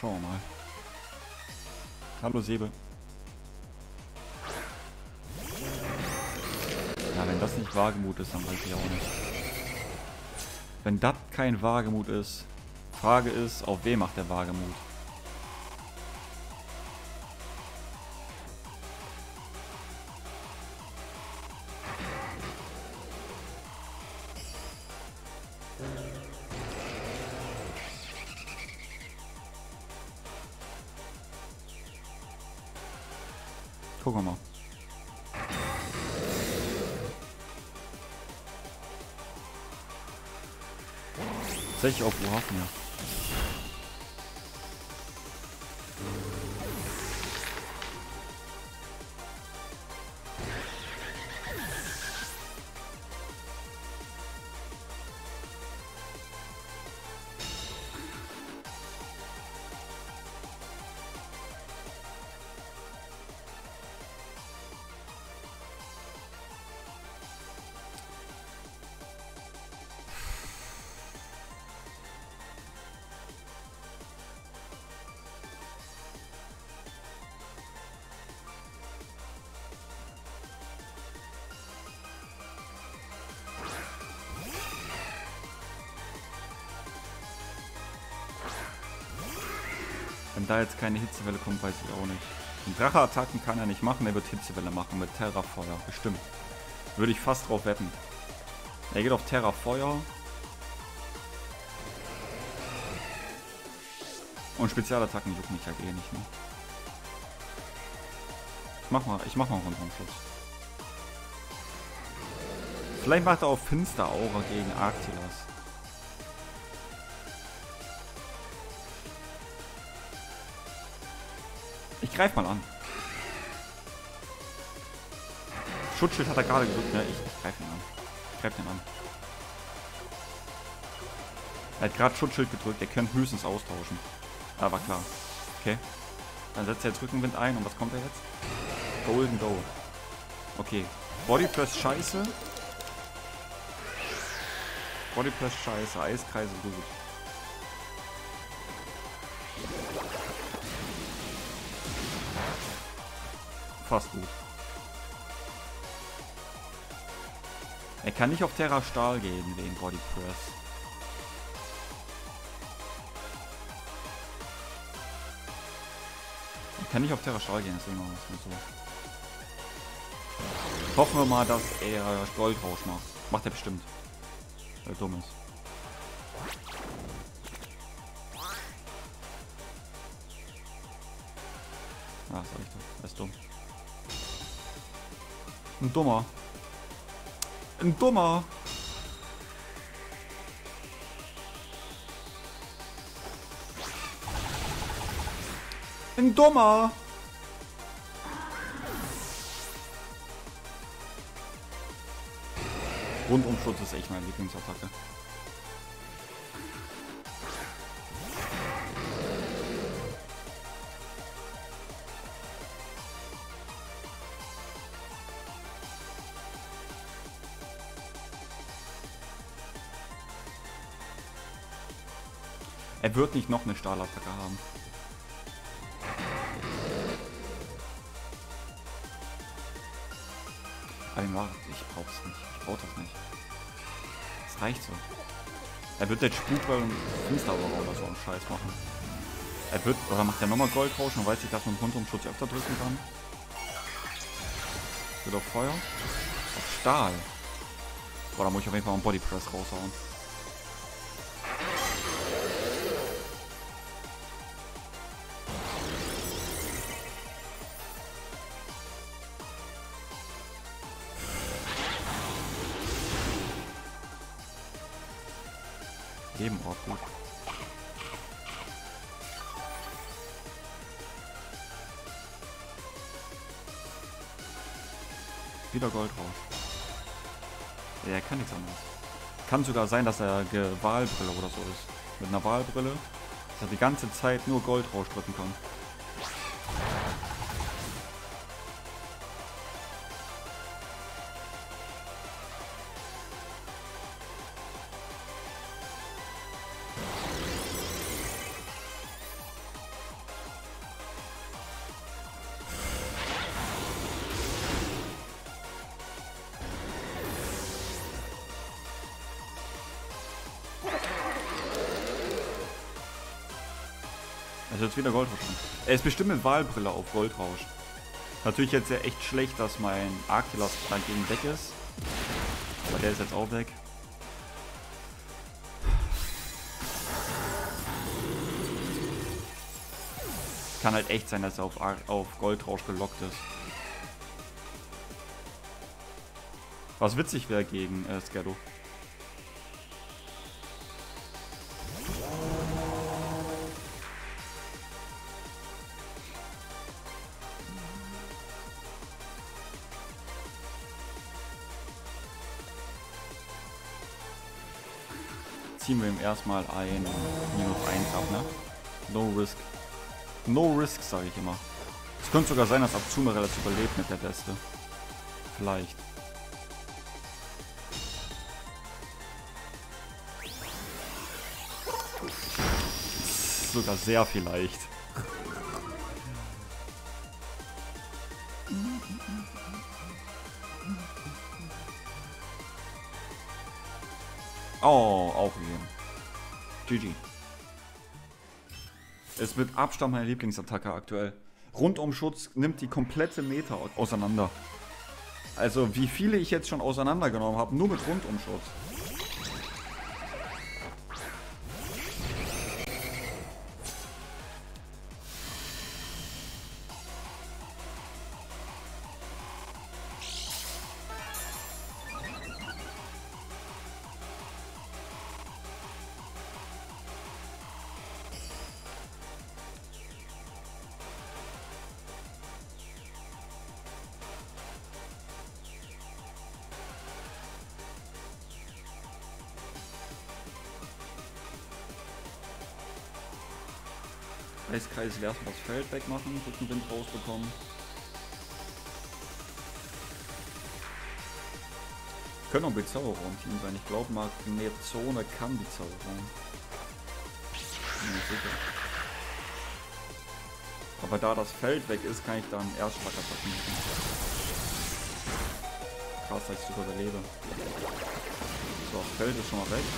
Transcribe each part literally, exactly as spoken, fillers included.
Schauen wir mal. Hallo Säbe. Ja, wenn das nicht Wagemut ist, dann weiß ich auch nicht. Wenn das kein Wagemut ist, Frage ist, auf wen macht der Wagemut? Gucken wir mal. Tatsächlich auf Warhafen, ja. Wenn da jetzt keine Hitzewelle kommt, weiß ich auch nicht. Und Drache-Attacken kann er nicht machen, er wird Hitzewelle machen mit Terrafeuer. Bestimmt. Würde ich fast drauf wetten. Er geht auf Terrafeuer. Und Spezialattacken jucken mich halt eh nicht, ne? Ich mach mal, ich mach mal einen Rundumschutz. Vielleicht macht er auf Finsteraura gegen Arctilas. Ich greif mal an. Schutzschild hat er gerade gedrückt, ne? Ich, ich greif ihn an. Ich greif den an. Er hat gerade Schutzschild gedrückt, er kann höchstens austauschen. Aber klar. Okay. Dann setzt er jetzt Rückenwind ein und was kommt er jetzt? Golden Go. Okay. Body Press scheiße. Body Press scheiße. Eiskreise gut. Fast gut. Er kann nicht auf Terra Stahl gehen wegen Body Press. Er kann nicht auf Terra Stahl gehen, deswegen machen wir es so. Hoffen wir mal, dass er Goldrausch macht. Macht er bestimmt. Weil er dumm ist. Ah, sag ich doch. Er ist dumm. Ein Dummer. Ein Dummer. Ein Dummer. Rundumschutz ist echt meine Lieblingsattacke. Er wird nicht noch eine Stahlattacke haben. Aber ich brauch's nicht. Ich brauch das nicht. Das reicht so. Er wird jetzt Spukball und Finsteraura oder so einen Scheiß machen. Er wird, oder macht er nochmal Goldrausch und weiß ich, dass man Rundumschutz öfter drücken kann. Wird auf Feuer. Auf Stahl. Boah, da muss ich auf jeden Fall einen Body Press raushauen. Jedem Ort gut. Wieder Goldrausch. Ja, er kann nichts anderes. Kann sogar sein, dass er Wahlbrille oder so ist. Mit einer Wahlbrille, dass er die ganze Zeit nur Goldrausch drücken kann. Also jetzt wieder Goldrausch dran. Er ist bestimmt mit Wahlbrille auf Goldrausch. Natürlich jetzt ja echt schlecht, dass mein Arceus dagegen weg ist. Aber der ist jetzt auch weg. Kann halt echt sein, dass er auf, Ar auf Goldrausch gelockt ist. Was witzig wäre gegen äh, Skerdo. Ziehen wir ihm erstmal ein minus eins ab, ne? No risk. No risk, sage ich immer. Es könnte sogar sein, dass Abzumere das überlebt mit der Beste. Vielleicht. Sogar sehr vielleicht. Oh, aufgegeben. G G. Ist mit Abstand meine Lieblingsattacke aktuell. Rundumschutz nimmt die komplette Meta auseinander. Also wie viele ich jetzt schon auseinandergenommen habe, nur mit Rundumschutz. Eiskreis erstmal das Feld wegmachen, Rückenwind rausbekommen. Können auch Bezauberung-Team sein. Ich glaube, Magnezone kann die Zauberung. Bin nicht sicher. Aber da das Feld weg ist, kann ich dann Erstschlagattacken machen. Krass, dass ich sogar überlebe. So, das Feld ist schon mal weg.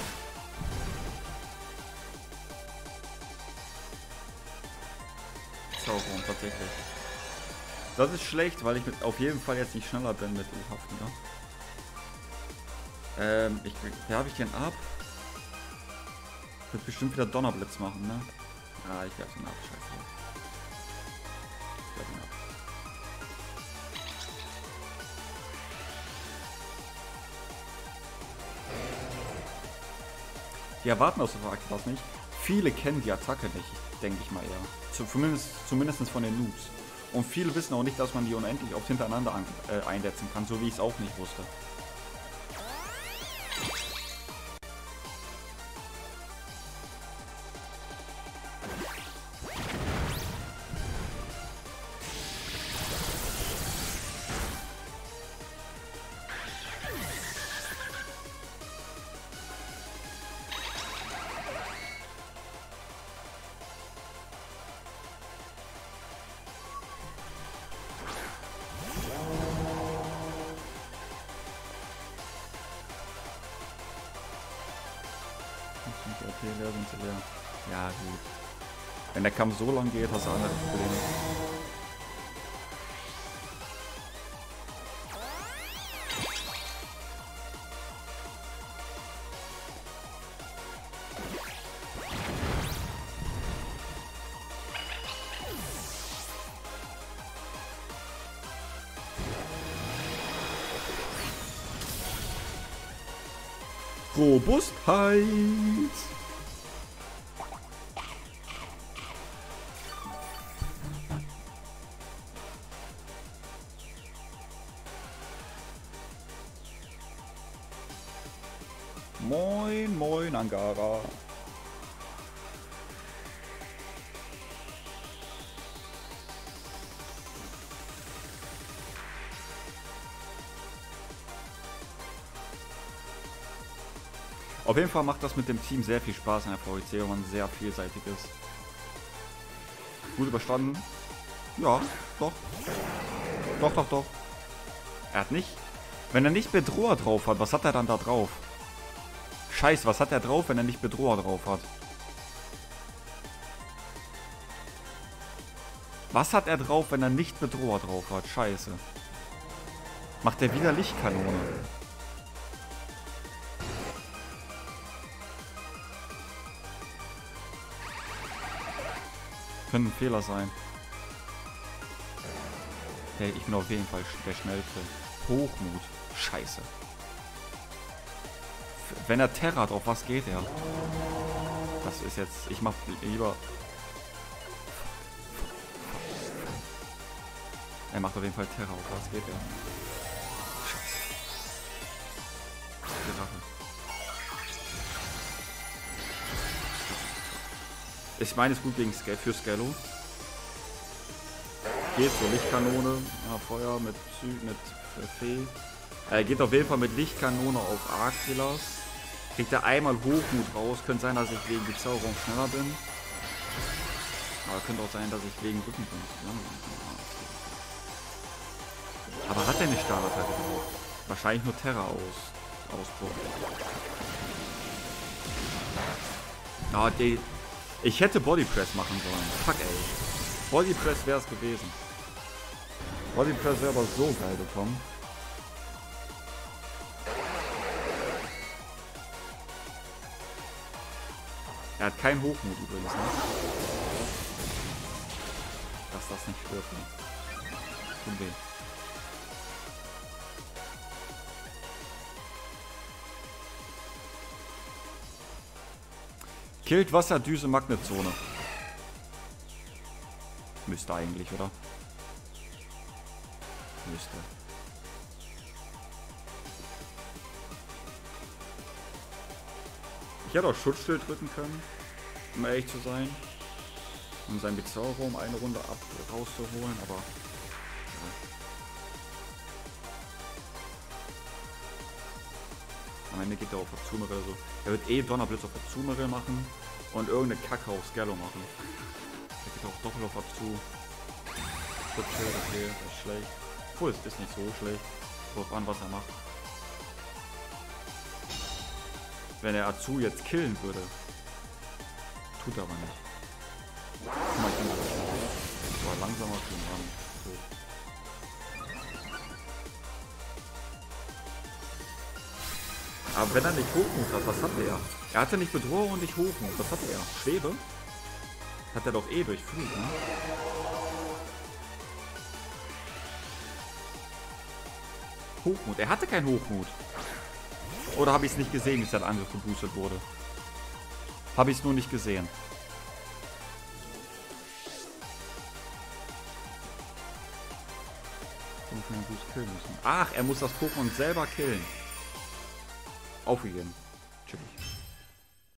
Zauberung, tatsächlich. Das ist schlecht, weil ich mit auf jeden Fall jetzt nicht schneller bin mit U-Haften, ja. Ähm, ich, werfe ich den ab? Wird bestimmt wieder Donnerblitz machen, ne? Ah, ich werfe ihn ab, scheiße. Ich werfe ihn ab. Die erwarten aus der Attacke das nicht. Viele kennen die Attacke nicht, denke ich mal eher. Zumindest, zumindest von den Noobs. Und viele wissen auch nicht, dass man die unendlich oft hintereinander an, äh, einsetzen kann, so wie ich es auch nicht wusste. Okay, leer sind sie leer. Ja, gut. Wenn der Kampf so lang geht, hast du andere Probleme. Robustheit! Moin, moin, Angara. Auf jeden Fall macht das mit dem Team sehr viel Spaß in der V E C, wenn man sehr vielseitig ist. Gut überstanden. Ja, doch. Doch, doch, doch. Er hat nicht... Wenn er nicht Bedroher drauf hat, was hat er dann da drauf? Scheiße, was hat er drauf, wenn er nicht Bedroher drauf hat? Was hat er drauf, wenn er nicht Bedroher drauf hat? Scheiße. Macht er wieder Lichtkanone? Könnte ein Fehler sein. Hey, ich bin auf jeden Fall der Schnellste. Hochmut. Scheiße. Wenn er Terra hat, auf was geht er? Das ist jetzt... Ich mach lieber... Er macht auf jeden Fall Terra, auf was geht er? Scheiße. Die Rache. Ich meine, es ist gut gegen Scal für Scalo. Geht so, Lichtkanone, ja, Feuer mit Psy, mit äh, Fee. Er geht auf jeden Fall mit Lichtkanone auf Arctilas. Kriegt er einmal Hochmut raus. Könnte sein, dass ich wegen Bezauberung schneller bin. Aber könnte auch sein, dass ich wegen Rückenpunkt langsamer bin. Aber hat er eine Standard-Attacke drauf? Wahrscheinlich nur Terra aus. Ausbruch. Ah, die. Ich hätte Bodypress machen sollen. Fuck, ey. Bodypress wäre es gewesen. Bodypress wäre aber so geil bekommen. Er hat keinen Hochmut übrigens, ne? Dass das nicht stirbt. Ne? Tut weh. Killt Wasserdüse Magnetzone. Müsste eigentlich, oder? Müsste. Ich hätte auch Schutzschild drücken können, um ehrlich zu sein. Um seinen Bezauberer um eine Runde ab rauszuholen, aber... Ja. Am Ende geht er auf Azumarill so. Er wird eh Donnerblitz auf Azumarill machen und irgendeine Kacke auf Scalo machen. Er geht auch doppelt auf Azu. Schutzschild, okay, das ist schlecht. Obwohl, es ist nicht so schlecht. Drauf an, was er macht. Wenn er Azu jetzt killen würde. Tut er aber nicht. Guck mal, ich bin so schnell. Das war langsamer für den Rand. So. Aber wenn er nicht Hochmut hat, was hat er? Er hatte nicht Bedrohung und nicht Hochmut. Was hat er? Schwebe? Hat er doch eh durch Flug, ne? Hochmut. Er hatte keinen Hochmut. Oder habe ich es nicht gesehen, wie sein Angriff geboostet wurde? Habe ich es nur nicht gesehen. Ach, er muss das Pokémon selber killen. Aufgegeben. Chillig.